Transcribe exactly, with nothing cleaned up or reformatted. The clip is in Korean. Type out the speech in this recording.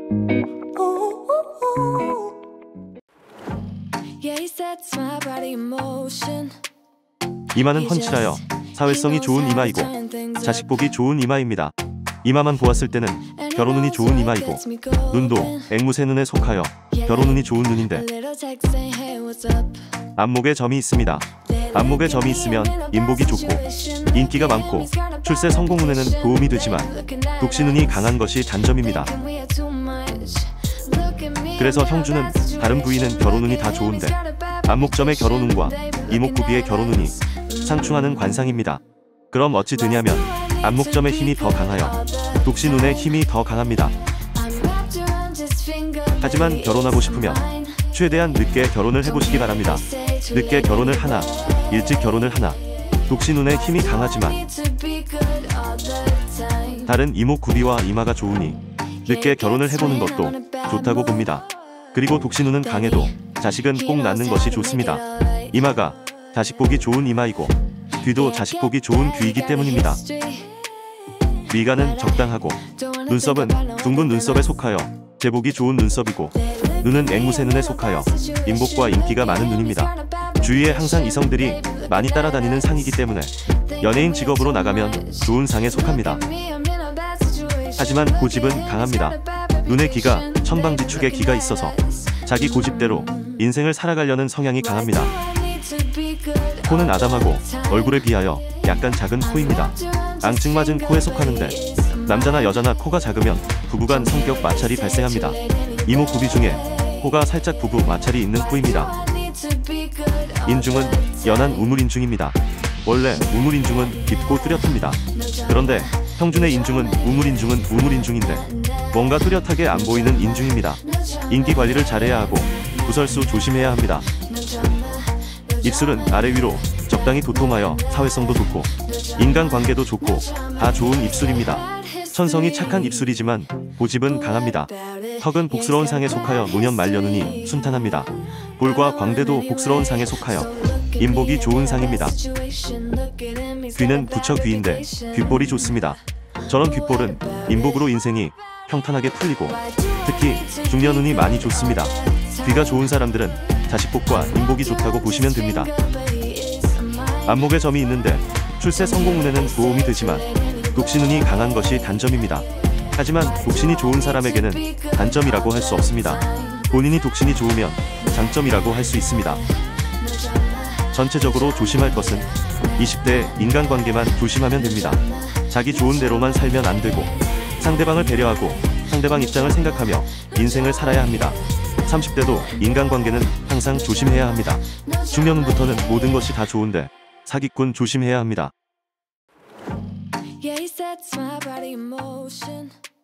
이마는 훤칠하여 사회성이 좋은 이마이고 자식 보기 좋은 이마입니다. 이마만 보았을 때는 결혼운이 좋은 이마이고 눈도 앵무새 눈에 속하여 결혼운이 좋은 눈인데 안목에 점이 있습니다. 안목에 점이 있으면 인복이 좋고 인기가 많고 출세 성공운에는 도움이 되지만 독신운이 강한 것이 단점입니다. 그래서 형주는 다른 부위는 결혼운이 다 좋은데 안목점의 결혼운과 이목구비의 결혼운이 상충하는 관상입니다. 그럼 어찌 되냐면 안목점의 힘이 더 강하여 독신운의 힘이 더 강합니다. 하지만 결혼하고 싶으면 최대한 늦게 결혼을 해보시기 바랍니다. 늦게 결혼을 하나 일찍 결혼을 하나 독신운의 힘이 강하지만 다른 이목구비와 이마가 좋으니 늦게 결혼을 해보는 것도 좋다고 봅니다. 그리고 독신운은 강해도 자식은 꼭 낳는 것이 좋습니다. 이마가 자식 보기 좋은 이마이고 귀도 자식 보기 좋은 귀이기 때문입니다. 미간은 적당하고 눈썹은 둥근 눈썹에 속하여 제보기 좋은 눈썹이고 눈은 앵무새 눈에 속하여 인복과 인기가 많은 눈입니다. 주위에 항상 이성들이 많이 따라다니는 상이기 때문에 연예인 직업으로 나가면 좋은 상에 속합니다. 하지만 고집은 강합니다. 눈에 기가 천방지축에 기가 있어서 자기 고집대로 인생을 살아가려는 성향이 강합니다. 코는 아담하고 얼굴에 비하여 약간 작은 코입니다. 앙증맞은 코에 속하는데 남자나 여자나 코가 작으면 부부간 성격 마찰이 발생합니다. 이목구비 중에 코가 살짝 부부 마찰이 있는 코입니다. 인중은 연한 우물인중입니다. 원래 우물인중은 깊고 뚜렷합니다. 그런데 형준의 인중은 우물인중은 우물인중인데 뭔가 뚜렷하게 안 보이는 인중입니다. 인기 관리를 잘해야 하고 구설수 조심해야 합니다. 입술은 아래 위로 적당히 도톰하여 사회성도 좋고 인간관계도 좋고 다 좋은 입술입니다. 천성이 착한 입술이지만 고집은 강합니다. 턱은 복스러운 상에 속하여 노년 말년운이 순탄합니다. 볼과 광대도 복스러운 상에 속하여 인복이 좋은 상입니다. 귀는 부처귀인데 귓볼이 좋습니다. 저런 귓볼은 인복으로 인생이 평탄하게 풀리고 특히 중년운이 많이 좋습니다. 귀가 좋은 사람들은 자식복과 인복이 좋다고 보시면 됩니다. 안목에 점이 있는데 출세 성공운에는 도움이 되지만 독신운이 강한 것이 단점입니다. 하지만 독신이 좋은 사람에게는 단점이라고 할 수 없습니다. 본인이 독신이 좋으면 장점이라고 할 수 있습니다. 전체적으로 조심할 것은 이십 대 인간관계만 조심하면 됩니다. 자기 좋은 대로만 살면 안 되고 상대방을 배려하고 상대방 입장을 생각하며 인생을 살아야 합니다. 삼십 대도 인간관계는 항상 조심해야 합니다. 중년운부터는 모든 것이 다 좋은데 사기꾼 조심해야 합니다. Yeah, he sets my body in motion.